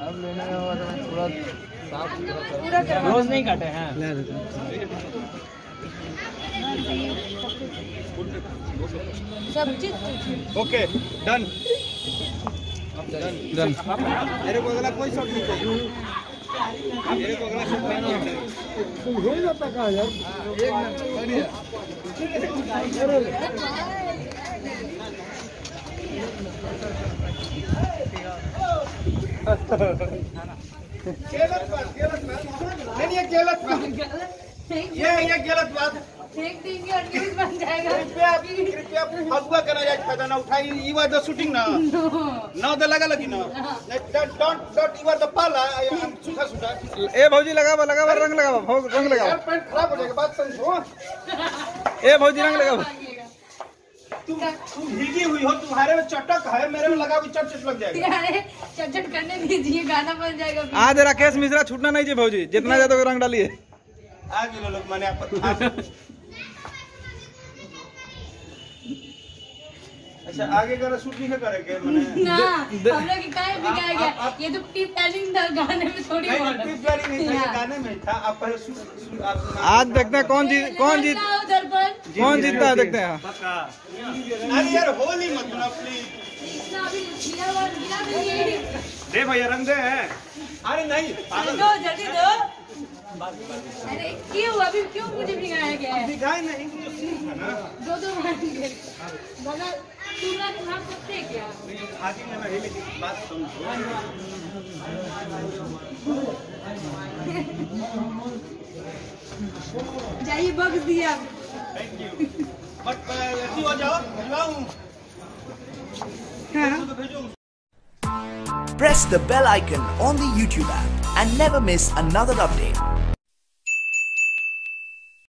अब लेने में हुआ तो थोड़ा साफ पूरा रोज नहीं काटे हैं। सब चीज ओके डन डन। मेरे को अगला कोई शॉट नहीं चाहिए, मेरे को अगला शॉट नहीं चाहिए। हो जाता का यार नहीं, ये गलत बात, ये गलत बात फेंक देंगे और न्यूज़ बन जाएगा। कृपया फगुआ करना जाए, फायदा ना उठाई। यू आर द शूटिंग ना ना द लगा लगी ना डोंट यू आर द पाला सुखा सुखा। ए भौजी लगावा लगावा रंग लगावा रंग लगावा। पैंट खराब हो जाएगा, बात समझो। ए भौजी रंग लगावा। तुम भीगी हुई हो, तुम्हारे में चटक है, मेरे में लगा चट चट लग जाएगा। अरे चट करने दीजिए, गाना बन जाएगा। आज राकेश मिश्रा छूटना नहीं चाहिए भौजी, जितना ज्यादा रंग डालिए। आगे लोग मैंने आप अच्छा आगे का शूट नहीं करेंगे मैंने ना हम लोग काहे बिगाड़ गया। ये तो प्री प्लानिंग था, गाने में थोड़ी नहीं प्लानिंग नहीं था, गाने में था। आप पहले शूट आज देखते हैं कौन जीतता है, देखते हैं। अरे यार होली मत ना प्लीज। दे भैया रंग दे। अरे नहीं दो जल्दी दो। अरे क्यों अभी क्यों मुझे भिगाया गया है? दिखाई नहीं दो बगल पूरा खा सकते हैं क्या? आगे में नहीं, लेकिन बात समझो। जाइए बक्स दिया। Thank you. बट ऐसी हो जाओ भिजवाऊं। Press the bell icon on the YouTube app and never miss another update.